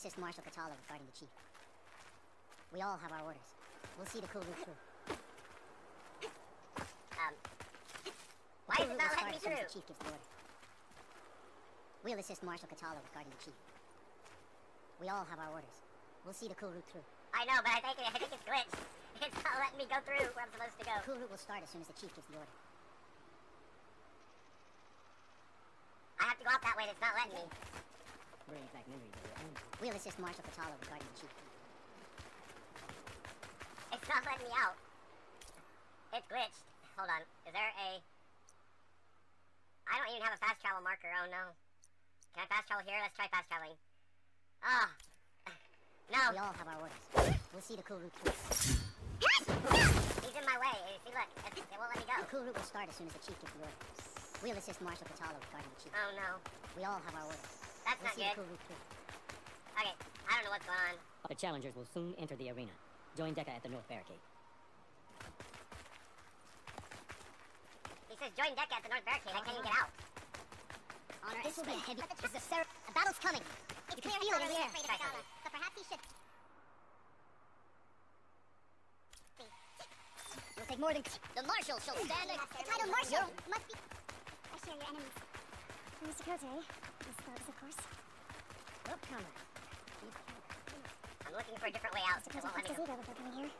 assist Marshal Katala regarding the chief. We all have our orders. We'll see the Kulrut through. Why is it not letting me through? The chief gives the order. We'll assist Marshal Katala regarding the chief. We all have our orders. We'll see the Kulrut through. I know, but I think it's glitched. It's not letting me go through where I'm supposed to go. The Kulrut will start as soon as the chief gives the order. I have to go out that way and it's not letting me. Brings back memories of your own. We'll assist Marshal Katala regarding the chief. It's not letting me out. It's glitched. Hold on. Is there a... I don't even have a fast travel marker. Oh no. Can I fast travel here? Let's try fast traveling. Ah. Oh. No. We all have our orders. We'll see the Kulrut through. He's in my way. See, look. It won't let me go. The Kulrut will start as soon as the chief gives the order. We'll assist Marshal Katala regarding the chief. Oh no. We all have our orders. That's we'll not see good. The Kulrut through. Okay. I don't know what's going on. The challengers will soon enter the arena. Join Deca at the north barricade. He says join Deca at the north barricade. I can't even get out. Honor, this will be a heavy... This is a battle's coming. You can feel it in the air. But perhaps he should... It'll take more than... The Marshal shall stand... The title Marshal must be... I share your enemies. Mr. Kote, Miss Thugs, of course. Look, comrade. I'm looking for a different way out. Mr. Kote has to see that coming here.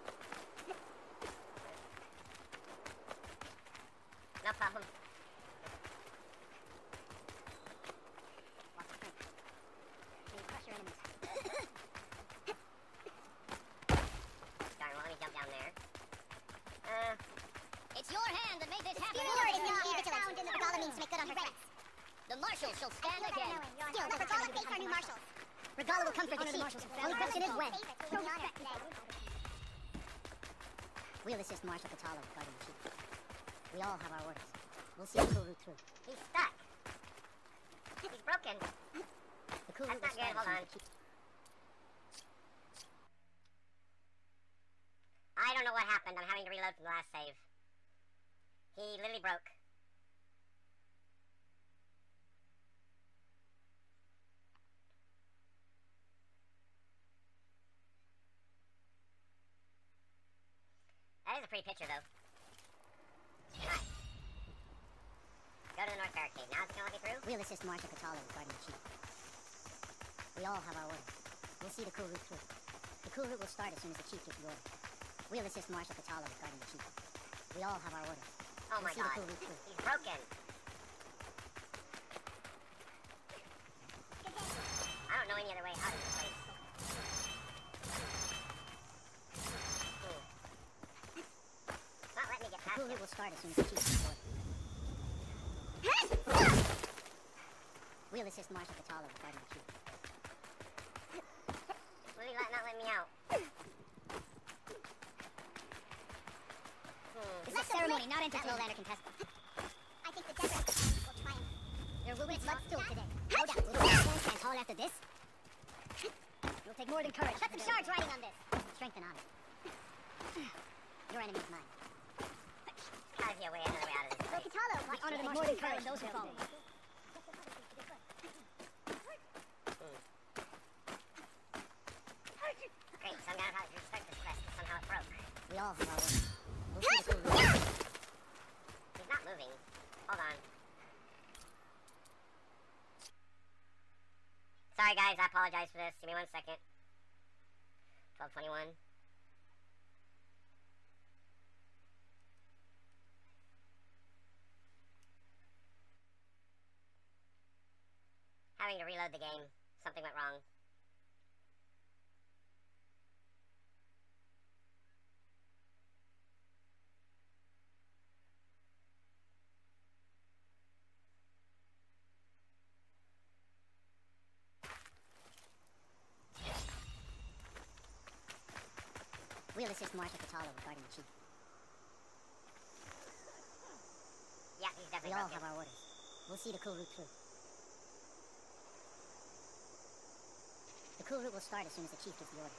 No problem. Crush your enemies. Darn, well, let me jump down there. It's your hand that made this happen. Spirit is found in the Regala means to make good on her threats. The Marshal shall stand again. Still, the Regala pays for our new marshals. Regala will come for the chief. Only question is when. We'll assist Marshal Katala regarding the chief. We all have our orders. We'll see the Kulrut through. He's stuck. He's broken. The Kulrut That's not good. Hold on. I don't know what happened. I'm having to reload from the last save. He literally broke. That is a pretty picture, though. Nice. Go to the north barricade. Now it's gonna let me through? We'll assist Marshal Katala regarding the chief. We all have our orders. We'll see the Kulrut through. The Kulrut will start as soon as the chief gives the order. We'll assist Marshal Katala regarding the chief. We all have our orders. Oh my god. He's broken. I don't know any other way out of this place. It's not letting me get The past Kulrut him. will start as soon as the chief gives the order. We'll assist Marshal Katala regarding the chief. It's really not letting me out. This is a ceremony, not entertainment. Contestant. I think the Deborah will triumph. There will be blood spilled today. No doubt. Will the Westland stand tall after this? It'll take more than courage. Cut some shards riding on this. Strength and honor. Your enemy is mine. Gotta be another way out of this place. Katalo, The honor takes more than courage. Those who follow. Great, so I'm gonna have to restart this quest because somehow it broke. We all have our orders. We'll see the Kulrut. He's not moving. Hold on. Sorry guys, I apologize for this. Give me 1 second. 12:21. Having to reload the game. Something went wrong. We'll assist Marshal Katala regarding the chief. Yeah, he's We definitely all broken. have our orders. We'll see the Kulrut through. The Kulrut will start as soon as the chief gives the order.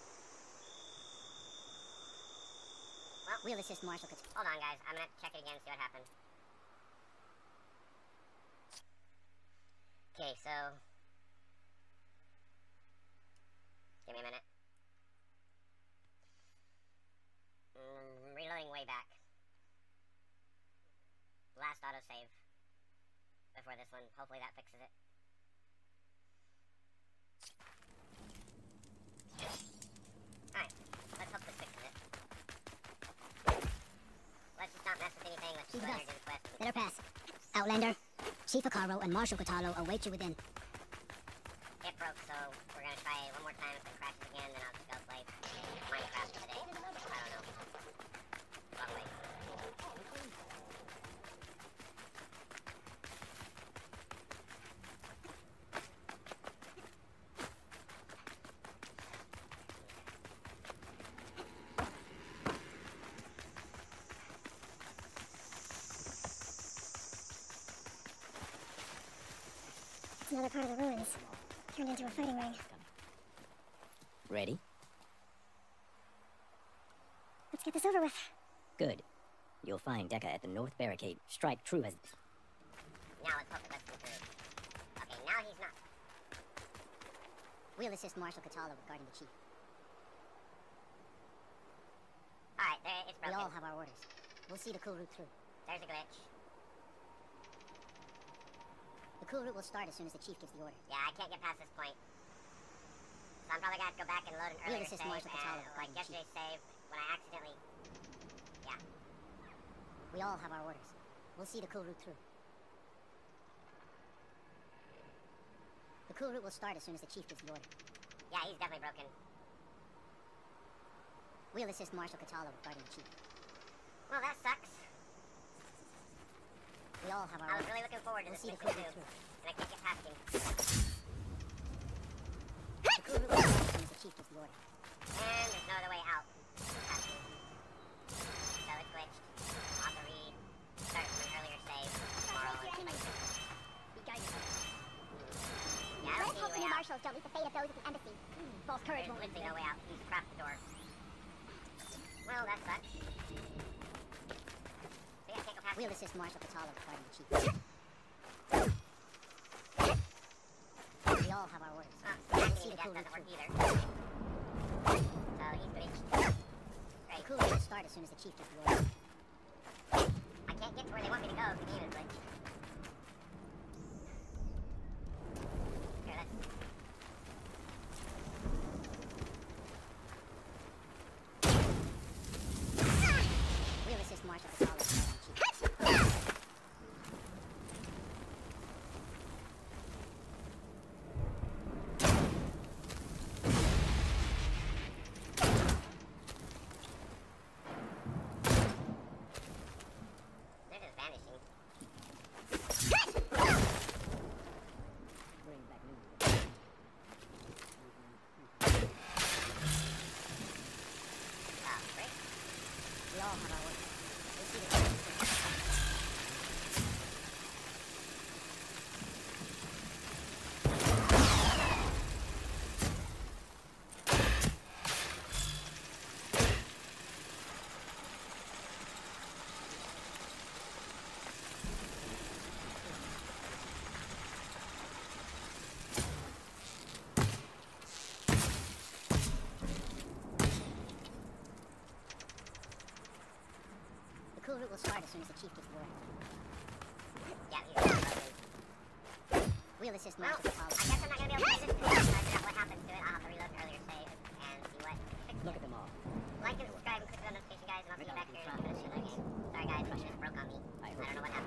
Well, We'll assist Marshal Katala. hold on guys. I'm gonna check it again and see what happened. Okay, so... Give me a minute. Reloading way back. Last autosave. Before this one. Hopefully that fixes it. Alright. Let's hope this fixes it. Let's just not mess with anything. Let's just let her do the quest. Let her pass. Outlander, Chief Akaro, and Marshal Katalo await you within. It broke, so we're gonna try it one more time. If it crashes again, then I'll just go play Minecraft for the day. I don't know. Wrong way. It's another part of the ruins. Turned into a fighting ring. Ready? Let's get this over with. Good. You'll find Deca at the north barricade. Strike true as... Now let's hope it lets him through. Okay, now he's not. We'll assist Marshal Katalo with guarding the chief. Alright, it's We broken. all have our orders. We'll see the Kulrut through. There's a glitch. The Kulrut will start as soon as the chief gives the order. Yeah, I can't get past this point. So I'm probably gonna have to go back and load an We'll earlier assist save, Marshal Katalo with like guarding the chief. yesterday's save, when I accidentally... Yeah. We all have our orders. We'll see the Kulrut through. The Kulrut will start as soon as the chief gives the order. Yeah, he's definitely broken. We'll assist Marshal Katalo with guarding the chief. Well, that sucks. We all have our I was orders. really looking forward to We'll this see the mission Kulrut too, through. and I can't get past him. The Kulrut will start as soon as the chief gives the order. And there's no other way out. Past him. So it's glitched. I'll have to start from an earlier save tomorrow or something. Be guided. Yeah, I don't Let's see hope any the way new out. marshals don't meet the fate of those at the embassy. False courage There's won't literally win. no way out. He's crapped the door. Well, that sucks. See, I can't go past We'll him. assist Marshal Katalo with guarding the chief. We all have our orders. Activating death doesn't work either. So he's glitched. The Great. Kulrut will start as soon as the chief gives the order. I can't get to where they want me to go. The game is glitched. Here, let's... We'll assist Marshal Katalo with guarding the chief. They're just vanishing. Bring back new... Oh, great. We all have our orders. We'll see the Kulrut through. The Kulrut will start as soon as the chief gives the order. Yeah, he's broken. We'll assist Well, Marshal Katalo. I guess I'm not gonna be able to play this until I figure out what happens to it. I'll have to reload an earlier save and see what fixes Look it. at them all. Like and subscribe and click the notification, guys, and I'll see you back here in a few minutes. Sorry, guys, it just broke on me. I I hope don't know what you